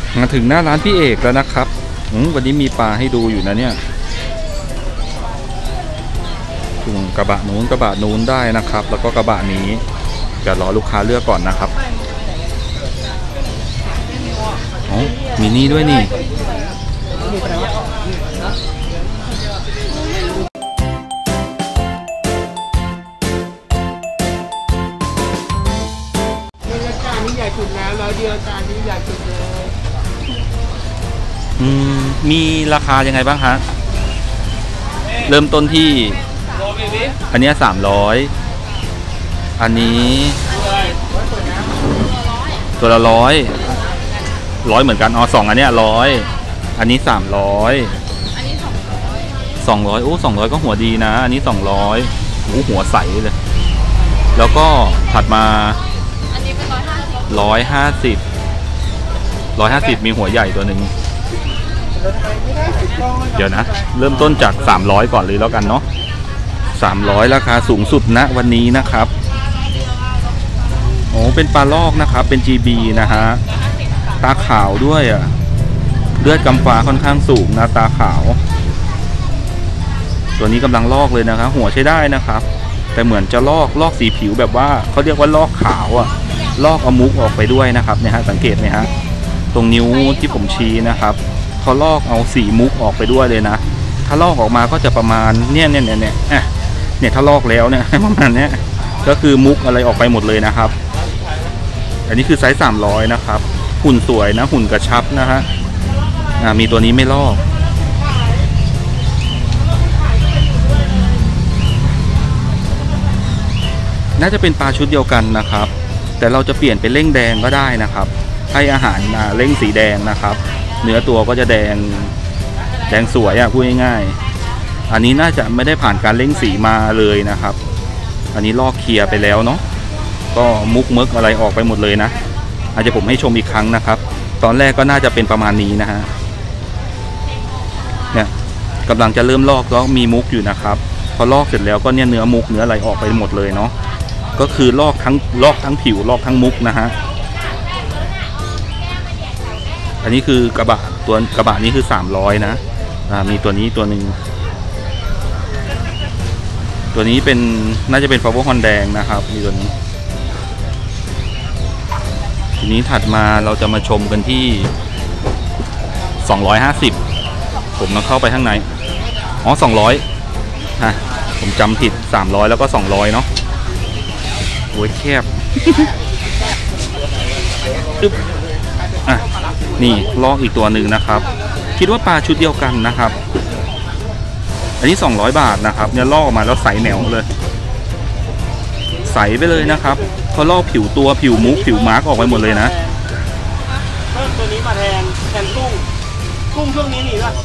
มาถึงหน้าร้านพี่เอกแล้วนะครับวันนี้มีปลาให้ดูอยู่นะเนี่ยกระบะนู้นได้นะครับแล้วก็กระบะนี้จะรอลูกค้าเลือกก่อนนะครับอ๋อมีนี่ด้วยนี่จานนี้ใหญ่สุดแล้วเดียวจานนี้ใหญ่สุดเลยมีราคายังไงบ้างฮะเริ่มต้นที่อันนี้300อันนี้ตัวละ100เหมือนกัน2อันนี้100อันนี้300 200โอ้200ก็หัวดีนะอันนี้200โอ้หัวใสเลยแล้วก็ถัดมา150มีหัวใหญ่ตัวหนึ่งเดี๋ยวนะเริ่มต้นจาก300ก่อนเลยแล้วกันเนาะ300ราคาสูงสุดณวันนี้นะครับโอ้เป็นปลาลอกนะครับเป็น GB นะฮะตาขาวด้วยอ่ะเลือดกำฟ้าค่อนข้างสูงนะตาขาวตัวนี้กำลังลอกเลยนะครับหัวใช้ได้นะครับแต่เหมือนจะลอกสีผิวแบบว่าเขาเรียกว่าลอกขาวอ่ะลอกเอามุกออกไปด้วยนะครับเนี่ยฮะสังเกตไหมฮะตรงนิ้วที่ผมชี้นะครับเขาลอกเอาสีมุกออกไปด้วยเลยนะถ้าลอกออกมาก็จะประมาณเนี่ยถ้าลอกแล้วเนี่ยประมาณเนี้ยก็คือมุกอะไรออกไปหมดเลยนะครับอันนี้คือไซส์300นะครับหุ่นสวยนะหุ่นกระชับนะฮะมีตัวนี้ไม่ลอกน่าจะเป็นปลาชุดเดียวกันนะครับแต่เราจะเปลี่ยนเป็นเร่งแดงก็ได้นะครับให้อาหารเร่งสีแดงนะครับเนื้อตัวก็จะแดงสวยพูดง่ายๆอันนี้น่าจะไม่ได้ผ่านการเร่งสีมาเลยนะครับอันนี้ลอกเคลียร์ไปแล้วเนาะก็มุกเมิกอะไรออกไปหมดเลยนะอาจจะผมให้ชมอีกครั้งนะครับตอนแรกก็น่าจะเป็นประมาณนี้นะฮะเนี่ยกำลังจะเริ่มลอกแล้วมีมุกอยู่นะครับพอลอกเสร็จแล้วก็เนี่ยเนื้อมุกเนื้ออะไรออกไปหมดเลยเนาะก็คือลอกทั้งผิวลอกทั้งมุกนะฮะอันนี้คือกระบะนี้คือ300นะมีตัวนี้ตัวหนึ่งตัวนี้เป็นน่าจะเป็นฟาโวฮอนแดงนะครับมีตัวนี้ทีนี้ถัดมาเราจะมาชมกันที่250ผมมาเข้าไปข้างใน200ผมจำผิด300แล้วก็200เนาะโอ้ยแคบนี่ลอกอีกตัวหนึ่งนะครับคิดว่าปลาชุดเดียวกันนะครับอันนี้200 บาทนะครับเนี่ยลอกออกมาแล้วใสแหนวเลยใสไปเลยนะครับเขาลอกผิวตัวผิวมุกผิวมาร์กออกไปหมดเลยนะเพิ่มตัวนี้มาแทนกุ้งช่วงนี้หนีป่ะ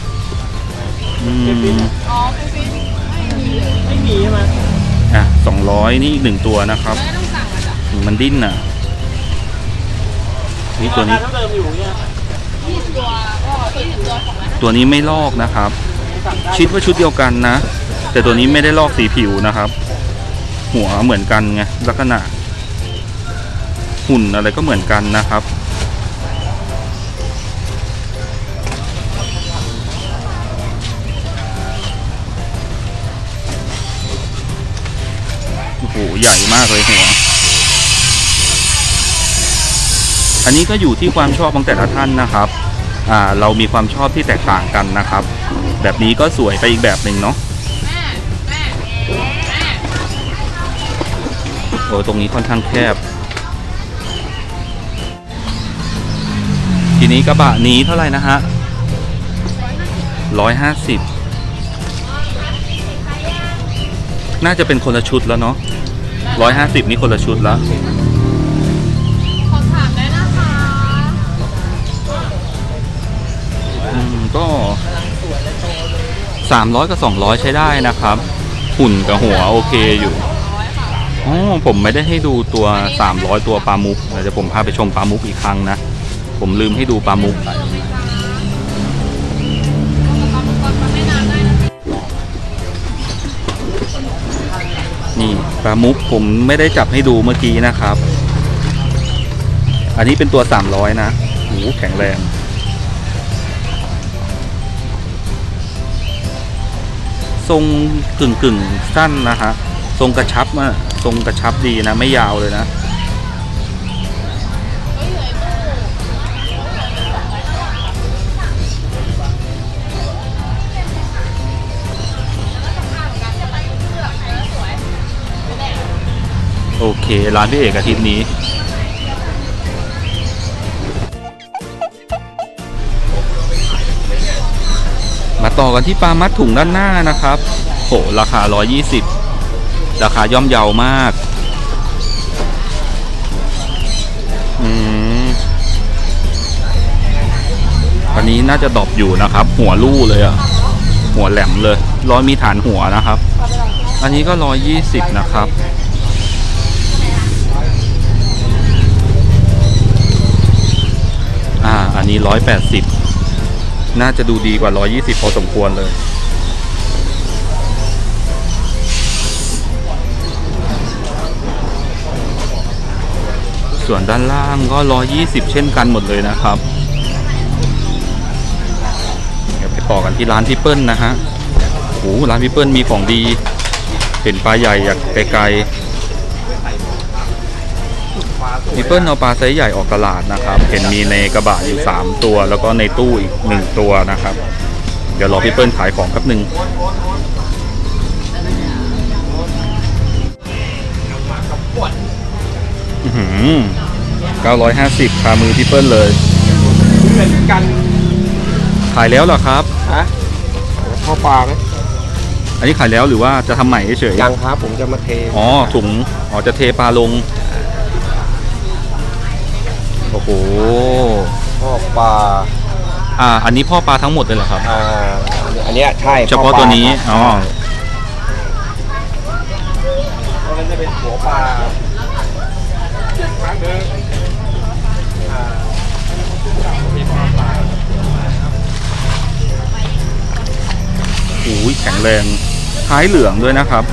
ไม่มีใช่ไหม 200นี่อีก1ตัวนะครับมันดิ้นน่ะนี่ตัวนี้ตัวนี้ไม่ลอกนะครับคิดว่าชุดเดียวกันนะแต่ตัวนี้ไม่ได้ลอกสีผิวนะครับหัวเหมือนกันไงลักษณะหุ่นอะไรก็เหมือนกันนะครับโอ้โหใหญ่มากเลยหัวอันนี้ก็อยู่ที่ความชอบของแต่ละท่านนะครับเรามีความชอบที่แตกต่างกันนะครับแบบนี้ก็สวยไปอีกแบบหนึ่งเนาะโอ้ตรงนี้ค่อนข้างแคบทีนี้กระบะนี้เท่าไหร่นะฮะ150น่าจะเป็นคนละชุดแล้วเนาะ150นี่คนละชุดแล้วก็300กับ200ใช้ได้นะครับหุ่นกับหัวโอเคอยู่ผมไม่ได้ให้ดูตัว300ตัวปลามุกเดี๋ยวผมพาไปชมปลามุกอีกครั้งนะผมลืมให้ดูปลามุกนี่ปลามุกผมไม่ได้จับให้ดูเมื่อกี้นะครับอันนี้เป็นตัว300นะโอ้แข็งแรงทรงกึ่งสั้นนะฮะทรงกระชับอะทรงกระชับดีนะไม่ยาวเลยนะโอเคร้านพี่เอกอาทิตย์นี้มาต่อกันที่ปลามัดถุงด้านหน้านะครับโหราคา120ราคาย่อมเยาวมากอันนี้น่าจะดรอปอยู่นะครับหัวลู่เลยอะหัวแหลมเลยมีฐานหัวนะครับอันนี้ก็120นะครับอันนี้180น่าจะดูดีกว่า120พอสมควรเลยส่วนด้านล่างก็120เช่นกันหมดเลยนะครับเดี๋ยวไปต่อกันที่ร้านพี่เปิ้ลนะฮะโอ้ร้านพี่เปิ้ลมีของดีเห็นปลาใหญ่จากไกลๆพี่เปิ้ลเอาปลาไซส์ใหญ่ออกตลาดนะครับเห็นมีในกระบะอยู่3ตัวแล้วก็ในตู้อีก1ตัวนะครับเดี๋ยวรอพี่เปิ้ลขายของแป๊บนึง950คามือพี่เปิ้ลเลยเป็นกันขายแล้วเหรอครับฮะข้าวปลาไหมอันนี้ขายแล้วหรือว่าจะทำใหม่เฉยยังครับผมจะมาเทถุงจะเทปลาลงโอ้โหพ่อปลาอันนี้พ่อปลาทั้งหมดเลยเหรอครับอันนี้ใช่เฉพาะตัวนี้มันจะเป็นหัวปลาโอ้ยแข็งแรงท้ายเหลืองด้วยนะครับ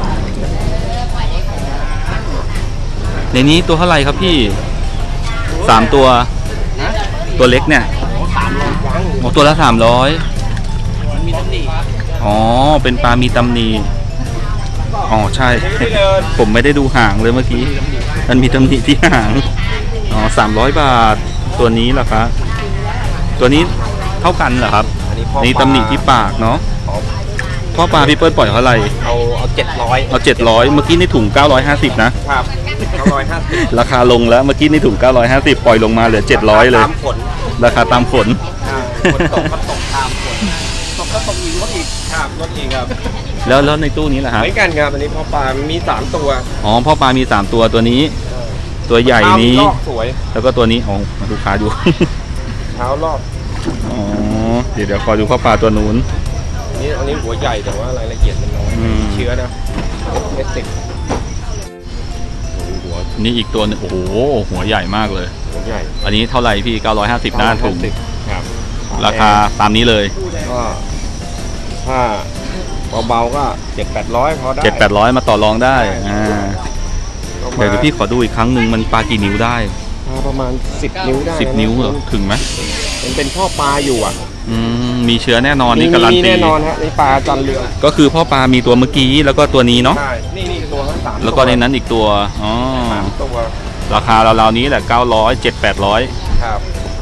ในนี้ตัวเท่าไหร่ครับพี่3ตัวตัวเล็กเนี่ยตัวละ300 มีตำหนิเป็นปลามีตำหนิใช่ผมไม่ได้ดูหางเลยเมื่อกี้มันมีตำหนิที่หาง300 บาทตัวนี้เหรอครับตัวนี้เท่ากันเหรอครับนี่ตำหนิที่ปากเนาะพ่อปลาพี่เปิ้ลปล่อยเท่าไหร่เอา 700เมื่อกี้ในถุง950นะครับ 950 ราคาลงแล้วเมื่อกี้ในถุง950ปล่อยลงมาเหลือ700เลยราคาตามฝนฝนตกก็ตกตามฝนตกก็ตกอีกลดอีกครับลดอีกครับแล้วในตู้นี้ล่ะครับเหมือนกันครับอันนี้พ่อปลามี3ตัวพ่อปลามี3ตัวตัวนี้ตัวใหญ่นี้สวยแล้วก็ตัวนี้มาดูขาดูเท้ารอบเดี๋ยวขอดูพ่อปลาตัวนู้นอันนี้หัวใหญ่แต่ว่ารายละเอียดมันน้อยเชื้อนะเม็ดติดนี่อีกตัวนึงโอ้โหหัวใหญ่มากเลยหัวใหญ่อันนี้เท่าไหร่พี่950หน้าถุงครับราคาตามนี้เลยก็ถ้าเบาๆก็700-800พอได้ 700-800มาต่อรองได้เดี๋ยวพี่ขอดูอีกครั้งหนึ่งมันปลากี่นิ้วได้ประมาณ10 นิ้วได้ 10 นิ้วเหรอถึงไหมเป็นพ่อปลาอยู่มีเชื้อแน่นอนนี่การันตีแน่นอนฮะนี่ปลาจันเรือก็คือพ่อปลามีตัวเมื่อกี้แล้วก็ตัวนี้เนาะใช่นี่ตัวทั้ง3 แล้วก็ในนั้นอีกตัวตัวราคาราวๆนี้แหละ900 700-800 ครับ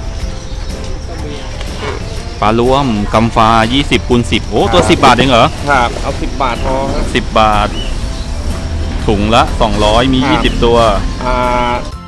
ปลารวมกำฟ้า20 คูณ 10ตัว10 บาทเองเหรอครับเอา10 บาทพอ 10 บาทถุงละ200มี20 ตัว